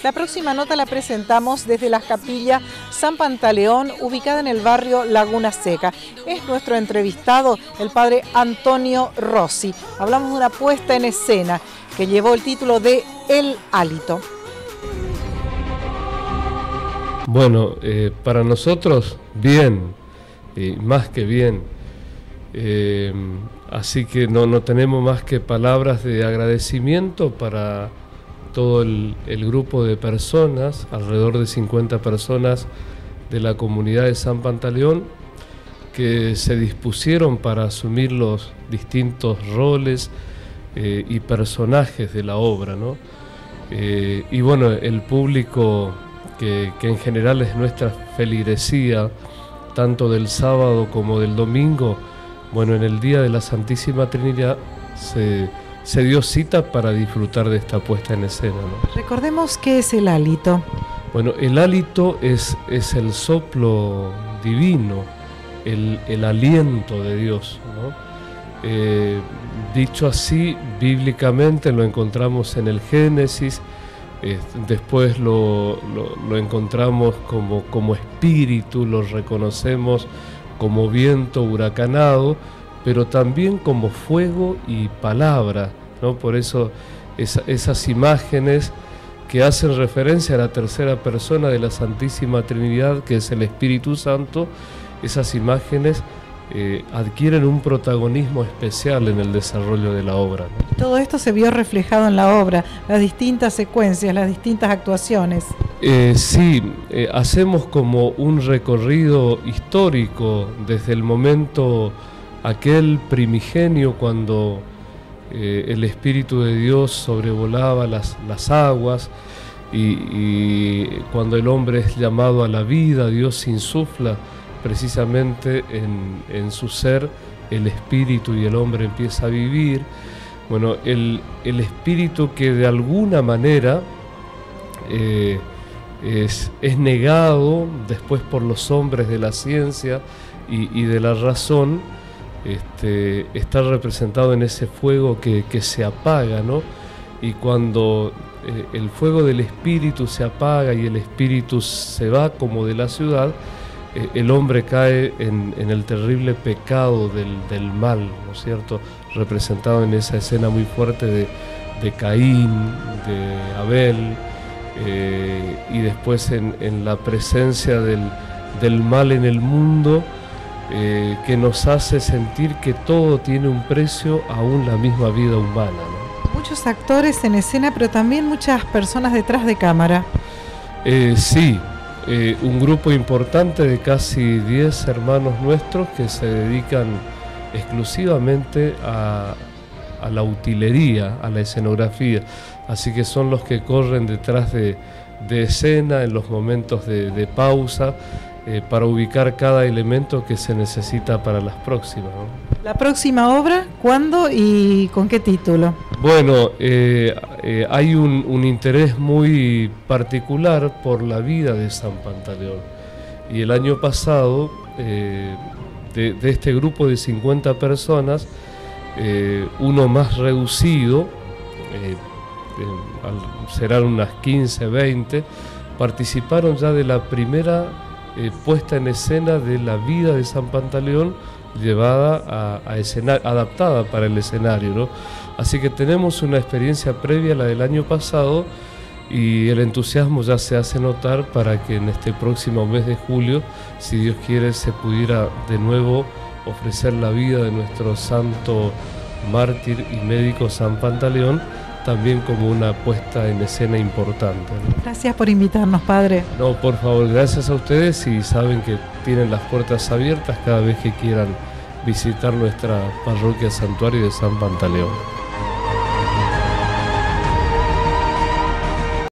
La próxima nota la presentamos desde la capilla San Pantaleón, ubicada en el barrio Laguna Seca. Es nuestro entrevistado, el padre Antonio Rossi. Hablamos de una puesta en escena que llevó el título de El Hálito. Bueno, para nosotros bien, más que bien, así que no tenemos más que palabras de agradecimiento para todo el grupo de personas, alrededor de 50 personas de la comunidad de San Pantaleón, que se dispusieron para asumir los distintos roles y personajes de la obra, ¿no? Y bueno, el público que en general es nuestra feligresía, tanto del sábado como del domingo, bueno, en el día de la Santísima Trinidad se dio cita para disfrutar de esta puesta en escena, ¿no? Recordemos qué es el hálito. Bueno, el hálito es el soplo divino, el aliento de Dios, ¿no? Dicho así, bíblicamente lo encontramos en el Génesis. Después lo encontramos como espíritu, lo reconocemos como viento huracanado, pero también como fuego y palabra, ¿no? Por eso esas imágenes que hacen referencia a la tercera persona de la Santísima Trinidad, que es el Espíritu Santo, esas imágenes adquieren un protagonismo especial en el desarrollo de la obra, ¿no? Todo esto se vio reflejado en la obra, las distintas secuencias, las distintas actuaciones. Sí, hacemos como un recorrido histórico desde el momento aquel primigenio cuando el Espíritu de Dios sobrevolaba las aguas y cuando el hombre es llamado a la vida, Dios insufla precisamente en su ser el espíritu y el hombre empieza a vivir. Bueno, el espíritu que de alguna manera es negado después por los hombres de la ciencia y de la razón, está representado en ese fuego que se apaga, ¿no? Y cuando el fuego del espíritu se apaga y el espíritu se va como de la ciudad, el hombre cae en el terrible pecado del mal, ¿no es cierto?, representado en esa escena muy fuerte de Caín, de Abel, y después en la presencia del mal en el mundo, que nos hace sentir que todo tiene un precio, aún la misma vida humana, ¿no? Muchos actores en escena, pero también muchas personas detrás de cámara. Sí. Un grupo importante de casi 10 hermanos nuestros que se dedican exclusivamente a la utilería, a la escenografía, así que son los que corren detrás de escena en los momentos de pausa, para ubicar cada elemento que se necesita para las próximas, ¿no? ¿La próxima obra cuándo y con qué título? Bueno, hay un interés muy particular por la vida de San Pantaleón. Y el año pasado, de este grupo de 50 personas, uno más reducido, serán unas 15, 20, participaron ya de la primera puesta en escena de la vida de San Pantaleón, llevada a escenario, adaptada para el escenario, ¿no? Así que tenemos una experiencia previa a la del año pasado y el entusiasmo ya se hace notar para que en este próximo mes de julio, si Dios quiere, se pudiera de nuevo ofrecer la vida de nuestro santo mártir y médico San Pantaleón, también como una puesta en escena importante, ¿no? Gracias por invitarnos, padre. No, por favor, gracias a ustedes, y saben que tienen las puertas abiertas cada vez que quieran visitar nuestra parroquia santuario de San Pantaleón.